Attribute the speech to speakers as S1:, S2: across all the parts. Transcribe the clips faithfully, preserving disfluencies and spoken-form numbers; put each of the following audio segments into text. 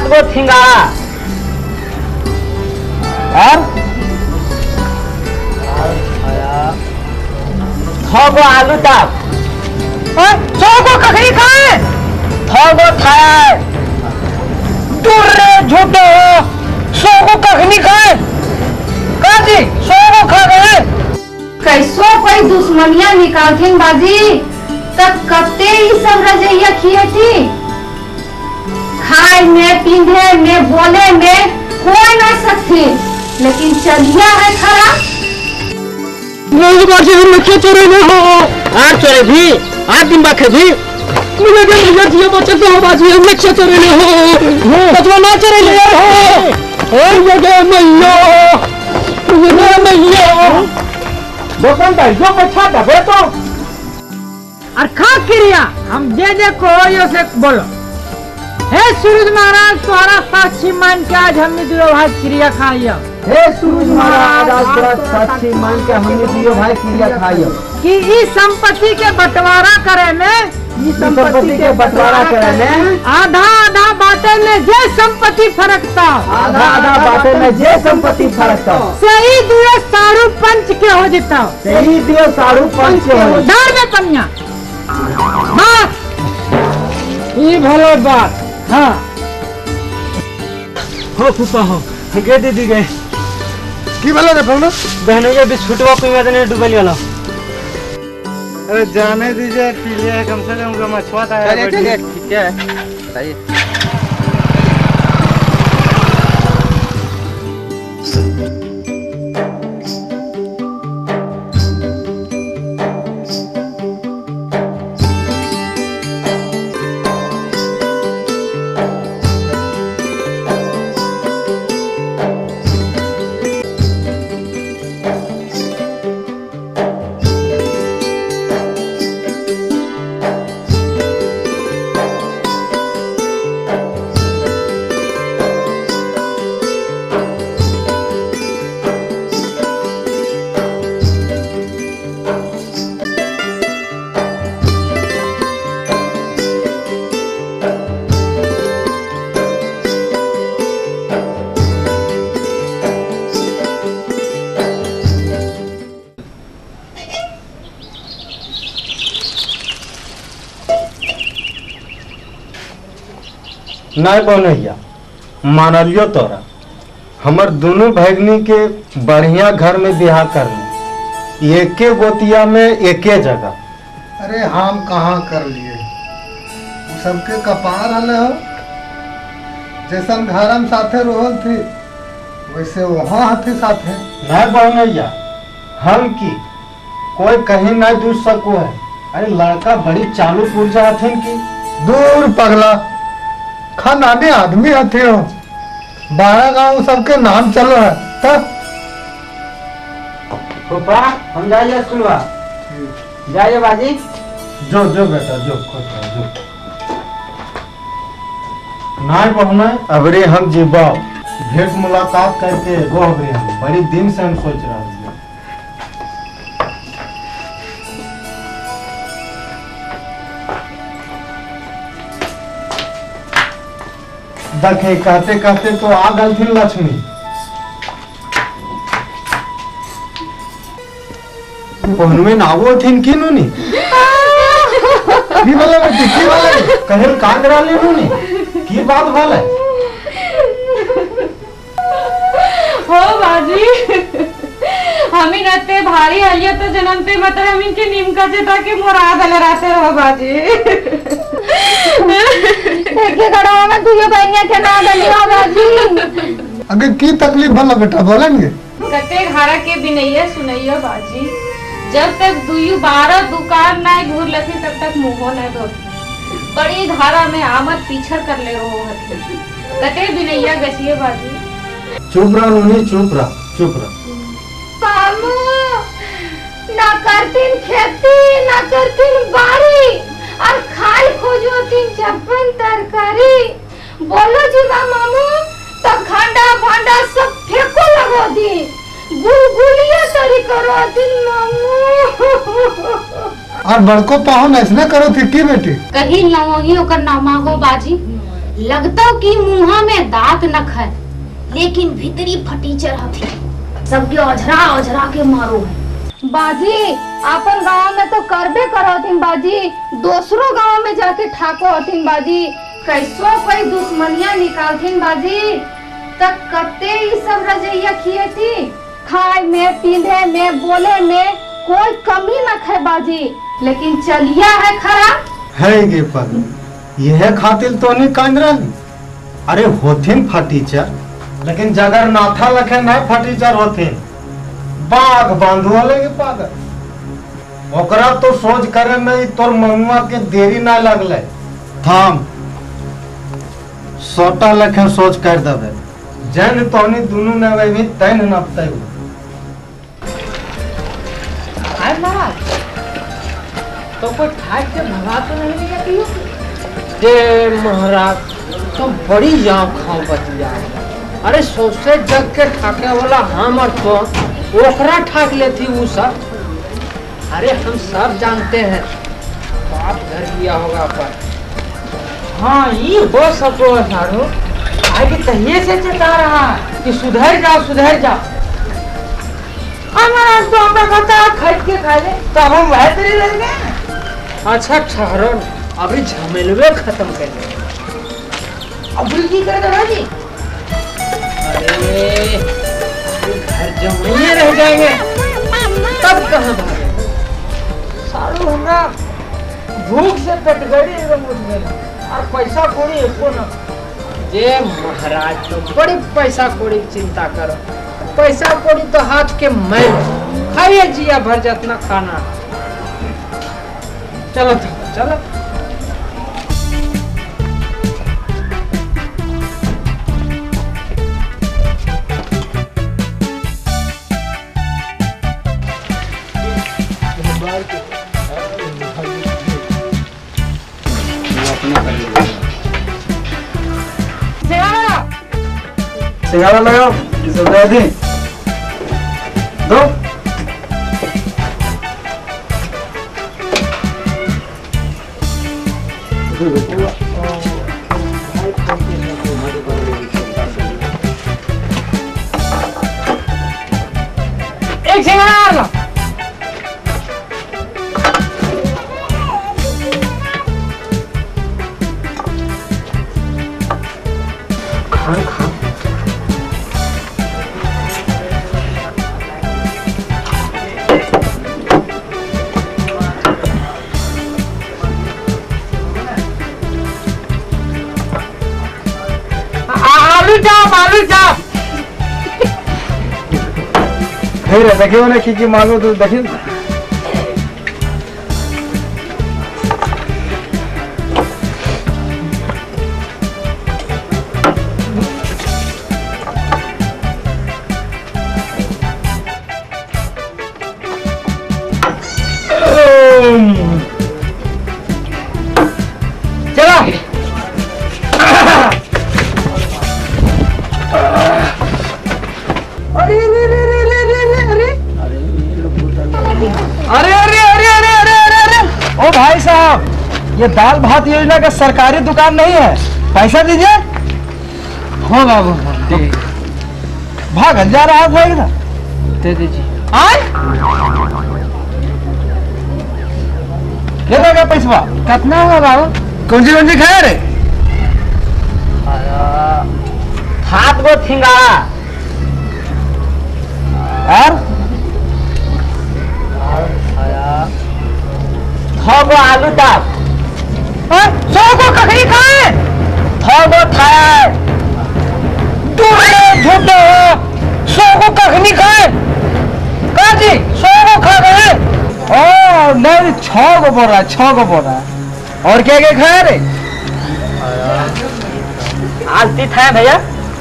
S1: गो सिंगाड़ा और छह गो आलू चॉप और सौ गो ककड़ी खाए छह गो खाए दूर रे झूठे हो सौ गो ककड़ी खाए काजी सौ गो खा गए
S2: कैसो कोई दुश्मनियां निकालथिन बाजी तब कते ही सब रजैया खिए थी खाए में पींधे में बोले में कोई ना सकती लेकिन चलिया है खरा
S1: नहीं बाजी हम लक्ष्य चोरे न हो आठ चोरे भी आठ दिन बाखे भी मुझे भी मुझे जियो बच्चे तो बाजी हम लक्ष्य चोरे न हो बचवा ना चोरे ले हो और जगह मैया ये मैया दुकान भाई जो अच्छा दबे तो और खा क्रिया हम जे जे को यो से बोलो हे सूरज महाराज तुम्हारा साक्षी मान के आज हमने दियो भाई क्रिया खाइयो हे सूरज महाराज आज तुम्हारा साक्षी मान के हमने दियो भाई क्रिया खाइयो कि इस संपत्ति के बंटवारा करे में इस संपत्ति के बंटवारा करे में आधा आधा बाटे में जे संपत्ति फरकता आधा आधा बाटे में जे संपत्ति फरकता सही दियो सारू पंच के हो जिता सही दियो सारू पंच के हो डर में कन्या बात ये भलो बात हाँ हो फूफा हो के दीदी गए की भलो रे फोन बहनों के बिस्कुटवा पीवा देने डूबल वाला
S3: अरे जाने दीजिए पी लिया कम से कम मछुआ था
S4: चलिए ठीक है बताइए
S3: नहीं बनैया मानलियो तोरा हमर दोनों भगनी के बढ़िया घर में बिहार करनी एके गोतिया में एके जगह।
S5: अरे हम कहाँ कर लिए सबके कपार हले हो जैसन घर हम साथे रोहल थी वैसे वहाँ हाथी साथे
S3: नहीं बनैया हम की कोई कहीं नहीं दूर सको है। अरे लड़का बड़ी चालू पुर्जा हथिन की
S5: दूर पगला खानाने आदमी हथे हो बारह गांव सबके नाम चलो है तब
S1: फूफा हम जाइए सुनवा जाइए बाजी
S3: जो जो बेटा जो खुश रहो जो नहीं पहुना अबरे हम जीवाओ भेंट मुलाकात करके गो अबरे हम बड़ी दिन से हम सोच रहे हैं देखे कहते कहते तो आ गई थी लक्ष्मी पहनवे नावो थी की नूनी की वाला बेटी की वाला कहल कांगरा ले नूनी की बात वाला
S2: हो बाजी हम ही रहते भारी आइए तो जन्म पे मतलब हम इनके नीम का जेता के मुराद ले रहते हो बाजी के गड़वा में तू ये बनिया के ना डली हो बाजी
S5: अगे की तकलीफ भला बेटा बोलेंगे
S2: कते घरा के भी नहीं है सुनइयो बाजी जब तक दुई बारह दुकान ना घूर लथी तब तक मुंहो ना धो बड़ी धारा में आमद पीछर कर ले रहो हथे कते भी नहीं है गछिए बाजी
S3: चुप रह नूनी चुप रह चुप रह
S2: मामू ना करतीन खेती ना करतीन बारी और खाई खोजो तीन चप्पन तरकारी बोलो जी मामू तो खांडा भांडा सब फेंको लगो दी गुलगुलिया तरी करो दिन मामू
S5: और बड़को पाहुन ऐसने करो थी की बेटी
S2: कहीं ना वही ओकर नामा हो बाजी लगता कि मुंहा में दांत नख है लेकिन भीतरी फटीचर हथी। सबके ओझरा ओझरा के मारो है।
S6: बाजी अपन गांव में तो करबे करथिन बाजी, दूसरो गांव में जाके ठाको हथिन बाजी। कैसो कोई दुश्मनिया निकालथिन बाजी, तक कते ई सब रजैया खिएती। खाए में, पीने में, बोले में कोई कमी न है बाजी, लेकिन चलिया है खराब
S3: है गे पगली, यह खातिर तो नहीं कांद रही। अरे होथिन फटीचर, लेकिन जगरनाथा लखे नहीं फटीचर होथिन। बाघ बांधो लगे पागल। ओकरा तो सोच करे में तोर ममुआ के देरी ना लगले। थाम सोटा लखे सोच कर दबे। जन तोनी दोनों ने वे भी तैन नपते हो।
S1: आए महाराज, तो कोई ठाक से भगा तो नहीं लिया कि जे महाराज तो बड़ी जाओ खाओ बतिया। अरे सोचे जग के ठाके वाला हम और तो ओकरा ठाक लेती वो सब। अरे हम सब जानते हैं बाप घर लिया होगा पर। हाँ ये हो सको सारू, आगे तहिए से चटा रहा कि सुधर जाओ सुधर जाओ। हमारा तो हमरा खाता खरीद के खा ले तो हम वह तेरी लग गए। अच्छा ठहरो, अभी झमेलवे खत्म कर ले। अभी की करे दादा जी? अरे घर जमाइए रह जाएंगे तब कहाँ भागे। सारू हमरा भूख से पेट गड़ी एकदम उठ गई और पैसा कौड़ी एको न। जे महाराज तो बड़ी पैसा कौड़ी की चिंता करो। पैसा कौड़ी तो हाथ के मैल, खाइए जिया भर जितना खाना। चलो तो चलो।
S7: सिंगारा लगाओ, ये सब दे दी दो।
S1: एक सिंगारा ला। खान खा आलू चाप आलू चाप।
S7: फिर देखियो ना की की मांगो तो देखियो। ये दाल भात योजना का सरकारी दुकान नहीं है, पैसा दीजिए।
S1: हो बाबू
S7: तो भागल जा रहा था इधर,
S1: दे दीजिए।
S7: ले देगा पैसा।
S1: कितना होगा बाबू?
S7: कौन सी कौन सी खाया रे?
S1: हाथ को थिंगारा
S7: और
S1: छह गो आलू टाप,
S7: सौ को ककड़ी खाए,
S1: छह गो खाया,
S7: झूठे सौ को कखनी खाए कहा जी, सौ को खा गए। ओ नहीं, छह को बोल रहा है, छह को बोल रहा है। और क्या क्या खाया रे?
S1: आलती था भैया,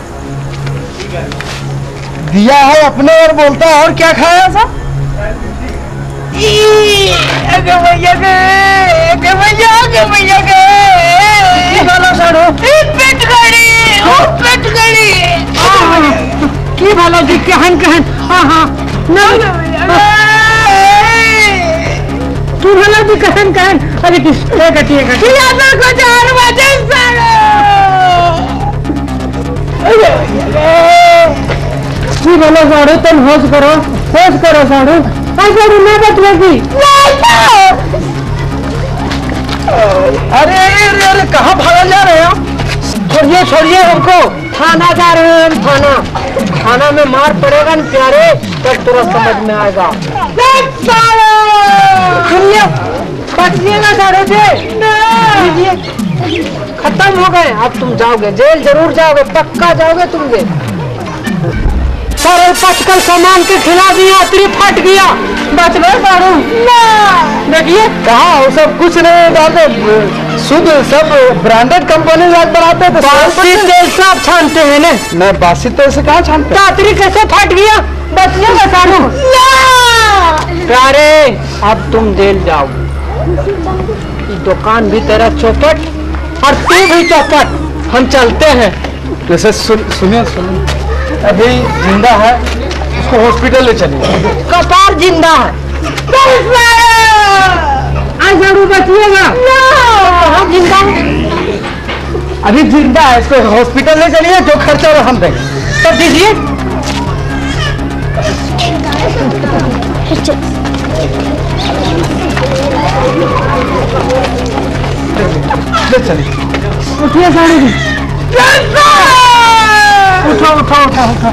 S7: दिया है अपने और बोलता है और क्या खाया था?
S1: अगे भैया के, अगे भैया, अगे भैया के,
S7: भालो साड़ो,
S1: पेट गड़ी, ओ पेट गड़ी,
S7: की भालो जी कहन कहन, हाँ हाँ, तू भालो जी कहन कहन, अरे किस, एक हटी एक हटी,
S1: या तो कुछ और वजह साड़ो, की बोलो साढ़ू तुम होश करो होश करो साढ़ू ऐसा नहीं बचेगी।
S7: अरे अरे अरे कहाँ भागा जा रहे हो?
S1: छोड़िए छोड़िए हमको, थाना जा रहे हैं हम। थाना थाना में मार पड़ेगा न प्यारे, तब तुरंत समझ में आएगा। सुनिए बचिएगा साढ़ू से, खत्म हो गए। अब तुम जाओगे जेल, जरूर जाओगे, पक्का जाओगे तुम जेल। सारे पचकल सामान के खिला दिया, अतरी फट गया, बच गए साढ़ू। देखिए
S7: कहाँ वो सब कुछ नहीं डालते, शुद्ध सब ब्रांडेड कंपनी बनाते थे।
S1: बासी तेल सब छानते हैं ना।
S7: मैं बासी तेल से कहाँ छानते?
S1: अतरी कैसे फट गया, बच गया साढ़ू। प्यारे अब तुम जेल जाओ, ये दुकान भी तेरा चौपट और तू भी चौपट, हम चलते हैं।
S7: वैसे सुनिए सुनिए, अभी जिंदा है, उसको हॉस्पिटल ले चलिए।
S1: कपार जिंदा है, जरूर बचिएगा। हम जिंदा है,
S7: अभी जिंदा है, इसको हॉस्पिटल ले चलिए, जो खर्चा वो हम देंगे।
S1: तब दीजिए।
S7: ले चलिए।
S1: उठिए साड़ी जी, उठो उठो उठो उठो,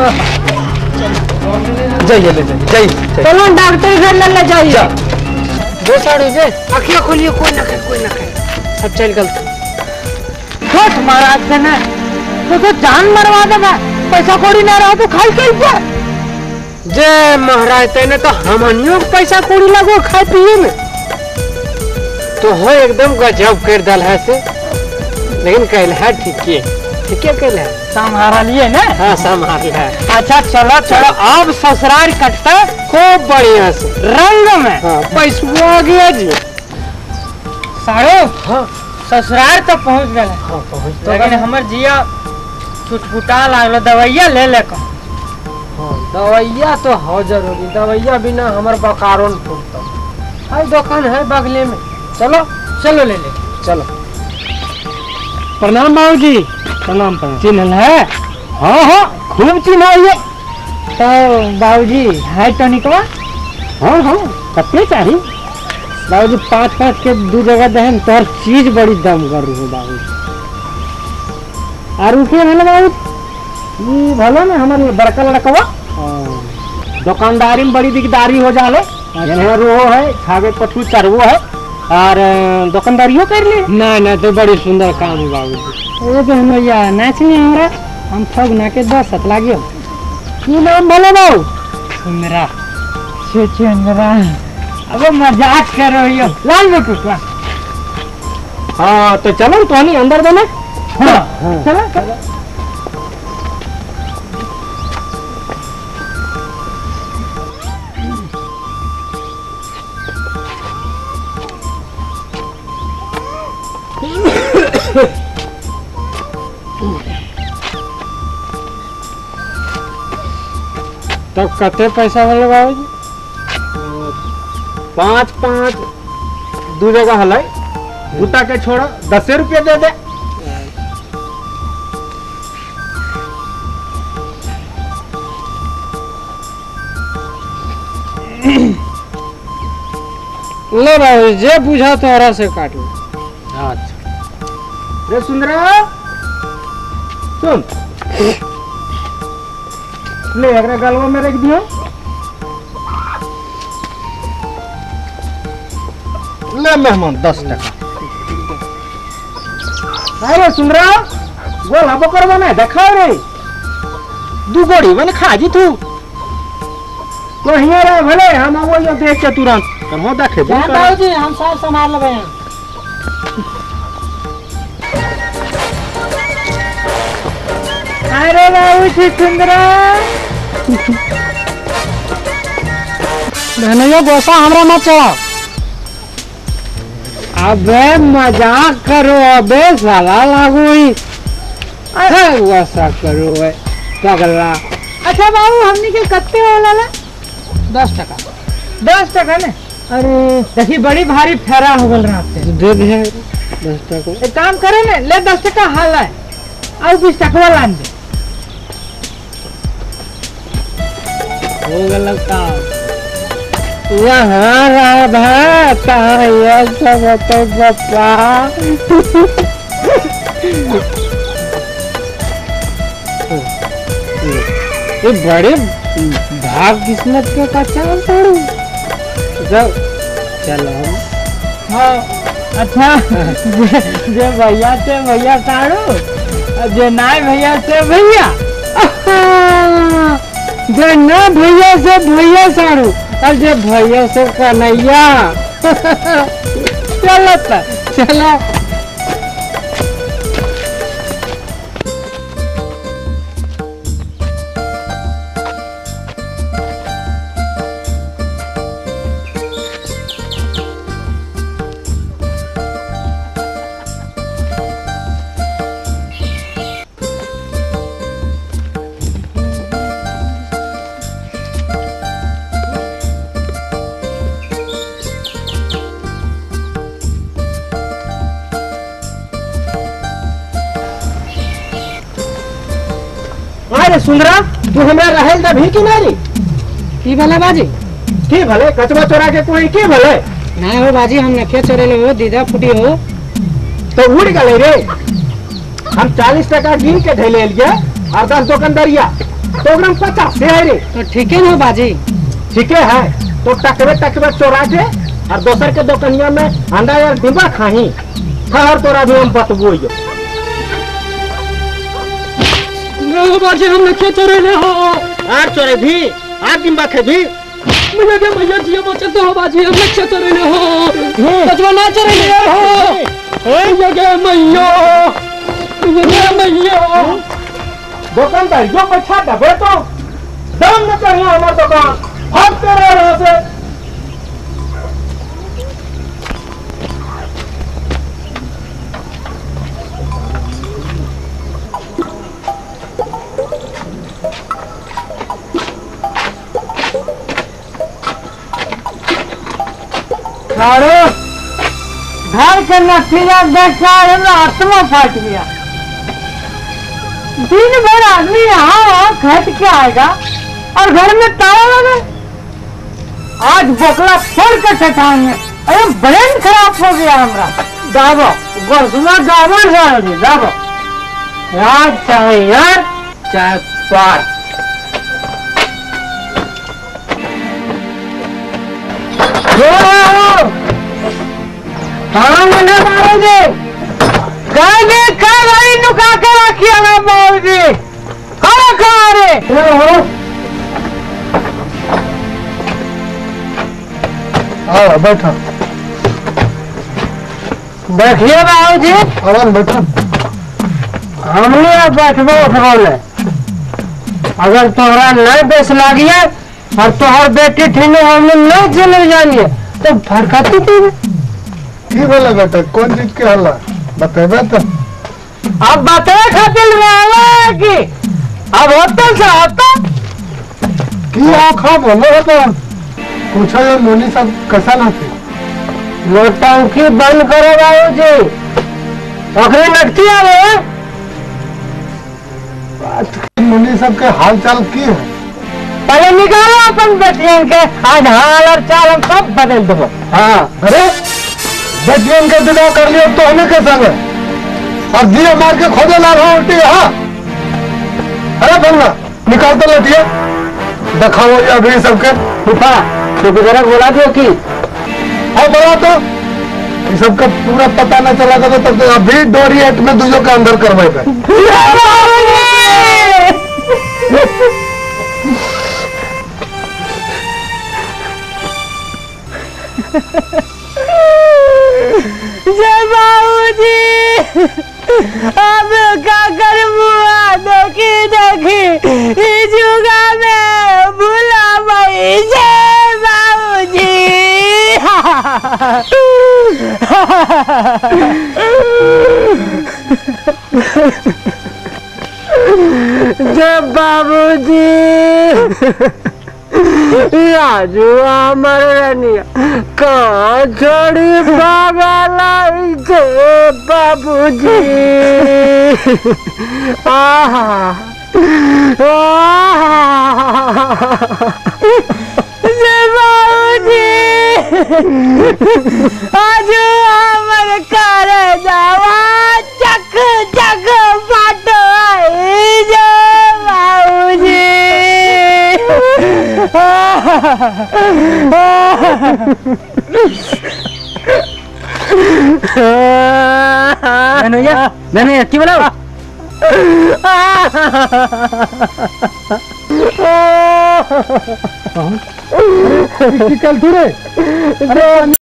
S7: जाइए ले जाइए जाइए।
S1: चलो डॉक्टर घर ले ले जाइए। वो साड़ी से आँखें खोलिए, कोई ना खाए कोई ना खाए, सब चल गलत। छोट महाराज से ना तो, तो जान मरवा देगा, पैसा कौड़ी ना रहा तो खाई कैसे? जय महाराज तेने तो हमनियों को पैसा कौड़ी लगो खाए पिए में, तो हो एकदम गजब कर दल है से। लेकिन कहल है ठीक है, ठीक है कहल है, संभाल लिए ना। हाँ संभाल है। अच्छा चलो चलो, अब ससुराल कटता खूब बढ़िया से रंग में। हाँ पैसा आ गया जी साढ़ू। हाँ ससुराल तो पहुँच गए। हाँ पहुँच तो, लेकिन हमार जिया छुटपुटा लागलो, दवाइया ले ले कर। हाँ दवाइया तो हो जरूरी, दवाइया बिना हमार बकारो न फूटता। हाई दुकान है बगले में, चलो चलो ले ले चलो। प्रणाम बाबू जी। प्रणाम प्रणाम। चिन्हल है? हाँ हाँ खूब चिन्हाइए। तो बाबू जी है टनिकवा? हाँ हाँ कितने चाहिए बाबू जी? पाँच पाँच के दो जगह दहन, तो हर चीज बड़ी दम कर रही है बाबू जी। और रुकिए भले बाबू जी, भलो ना हमारे बड़का लड़कवा दुकानदारी में बड़ी दिकदारी हो जाले। अच्छा। रोहो है, छागे पछू चरवो है, और दुकानदारियों कर ले। नहीं नहीं तो बड़ी सुंदर काम है बाबू जी। वो तो हम या नाच नहीं हमरा, हम ठग ना के दस हत लागियो। की नाम बोलो बाबू? सुंदरा। सुंदरा। अब मजाक कर रही हो लाल बेटू। हाँ तो चलो तो नहीं अंदर देना। हाँ, हाँ। चलो चलो। तब कते पैसा वाले बाबू जी? पाँच पाँच दो जगह हलाई, गुटा के छोड़ा दस रुपये दे दे। ले बाबू जे बुझा तोरा से काट लो। अच्छा रे सुंदरा सुन, ले अगर गलवा में रख दियो। ले मेहमान दस टका। अरे सुंदरा गोल हबो करवा ना देखा रे, दू गोड़ी मैंने खा जी तू तो हिया रे भले हम आवो यो देख के तुरंत करहो देखे दे बाबू जी, हम सब संभाल लेबे। अरे बाबू जी सुंदरा धनिया गोसा हमरा मत चढ़ा। अबे मजाक करो, अबे साला लागू ही। अरे गोसा करो है पगला। अच्छा बाबू हमने के कत्ते वाला ला? दस टका। दस टका ने? अरे देखी बड़ी भारी फेरा हो गल रात से। दे दे दस टका। एक काम करे ना, ले दस टका हाल है और बीस टका लान दे। हो गया काम यहाँ राधा कहाँ ये सब तो बप्पा ये बड़े भाग किस्मत के कच्चा साड़ू चलो हाँ अच्छा जे भैया से भैया साड़ू जे नाय भैया से भैया जे ना भैया से भैया साड़ू और जे भैया से कन्हैया चलो चलो सुंदरा तू हमरा रहल दा भी कि नहीं की भले बाजी की भले कचवा चोरा के कोई की भले नहीं हो बाजी हम नखे चोरेले हो दीदा फुटी हो तो उड़ गए रे हम चालीस टका गिन के ढेले लिया और दस दुकानदारिया तो ग्राम पचास से है रे तो ठीक है ना बाजी ठीक है तो टकवे टकवे चोरा के और दोसर के दुकानिया में अंडा यार डिब्बा खाही खबर तोरा भी हम बतबो बाजी हम नखे चोरेले हो आर चोरे भी आर डिब्बा खे भी मुझे के भैया जी बचत हो बाजी हम नखे चोरेले हो कचवा ना चोरेले हो ए जगे मैयो ये मैयो दुकानदार जो बैठा दबे तो दम न करिए हमार दुकान भाग तेरे रहा से घर के नतीजा देखा आत्मा फट गया दिन भर आदमी यहाँ खट के आएगा और घर में ताला लगा आज बोकला फोड़ के ठठाएंगे अरे ब्रेन खराब हो गया हमारा दाबो बरसुआ दाबो जाएगी दाबो यार चाहे यार चाहे पार हाँ मैंने मारोगे गाने का गाड़ी नुका के रखिए ना मारोगे कहाँ कहाँ रे
S5: आओ बैठो
S1: बैठिए बाबू जी
S5: आराम बैठो
S1: हमने अब बैठबो उठबोले अगर तोहरा नहीं बेस लागिए और तोहर बेटी ठीने हमने नहीं चले जानिए तो फरकती थी
S5: की बोला बेटा कौन चीज के हल्ला बतेबे तो
S1: अब बताए खातिर रहे कि अब होटल से होता
S5: की आँखा बोलो तो पूछो ये मोनी सब कैसा ना थी
S1: नौटंकी बंद करो बाबू जी अखरी नकती आ रहे
S5: मोनी सब के हाल चाल की है
S1: पहले निकालो अपन बेटियों के आज हाल और चाल हम सब बदल दो
S5: हाँ अरे बेटियों के विदा कर लियो तो हमें के संग और दिए मार के खोदे ला रहा उल्टी हाँ अरे बोलना निकाल तो लटिया दिखाओ ये अभी सबके
S1: फूफा तो जरा बोला दो कि
S5: हाँ बोला तो ये सबका पूरा पता न चला था तब तो अभी डोरी एट में दूसरों का अंदर करवाए
S1: जय बाबूजी अब क्या कर बुआ देखी देखी इस जुगा में भूला भाई जय बाबूजी जय बाबूजी राजू अमर रनिया कहाँ छोड़ी पागला जय बाबूजी आहा आहा
S7: आज हमर करे जावा चक चक बाटो आई जे बाबूजी।
S1: नैया नैया की बोला
S5: कल थोड़े